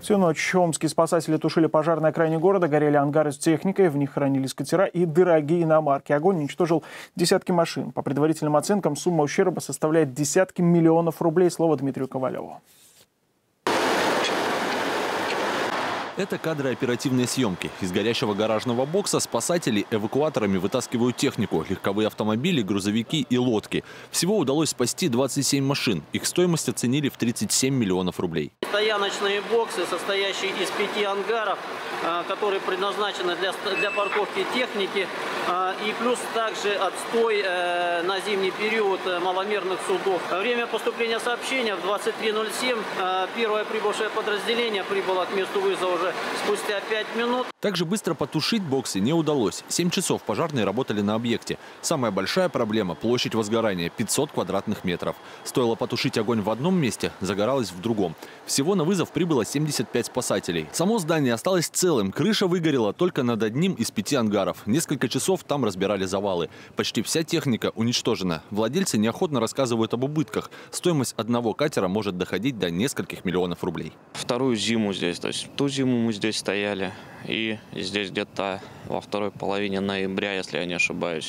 Всю ночь омские спасатели тушили пожар на окраине города, горели ангары с техникой, в них хранились катера и дорогие иномарки. Огонь уничтожил десятки машин. По предварительным оценкам, сумма ущерба составляет десятки миллионов рублей. Слово Дмитрию Ковалеву. Это кадры оперативной съемки. Из горящего гаражного бокса спасатели эвакуаторами вытаскивают технику, легковые автомобили, грузовики и лодки. Всего удалось спасти 27 машин. Их стоимость оценили в 37 миллионов рублей. Стояночные боксы, состоящие из 5 ангаров, которые предназначены для парковки техники. И плюс также отстой на зимний период маломерных судов. Время поступления сообщения в 23:07. Первое прибывшее подразделение прибыло к месту вызова уже спустя 5 минут. Также быстро потушить боксы не удалось. 7 часов пожарные работали на объекте. Самая большая проблема – площадь возгорания – 500 квадратных метров. Стоило потушить огонь в одном месте, загоралось в другом. Всего на вызов прибыло 75 спасателей. Само здание осталось целым. Крыша выгорела только над одним из 5 ангаров. Несколько часов там разбирали завалы. Почти вся техника уничтожена. Владельцы неохотно рассказывают об убытках. Стоимость одного катера может доходить до нескольких миллионов рублей. Вторую зиму здесь, то есть ту зиму мы здесь стояли. И здесь где-то во второй половине ноября, если я не ошибаюсь,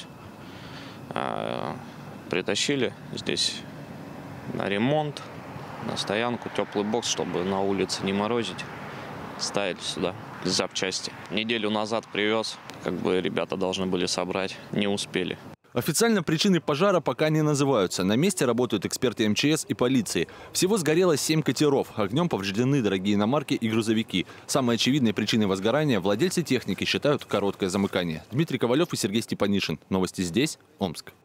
притащили здесь на ремонт, на стоянку, теплый бокс, чтобы на улице не морозить. Ставили сюда запчасти. Неделю назад привез, ребята должны были собрать, не успели. Официально причины пожара пока не называются. На месте работают эксперты МЧС и полиции. Всего сгорело 7 катеров. Огнем повреждены дорогие иномарки и грузовики. Самой очевидной причиной возгорания владельцы техники считают короткое замыкание. Дмитрий Ковалев и Сергей Степанишин. Новости здесь, Омск.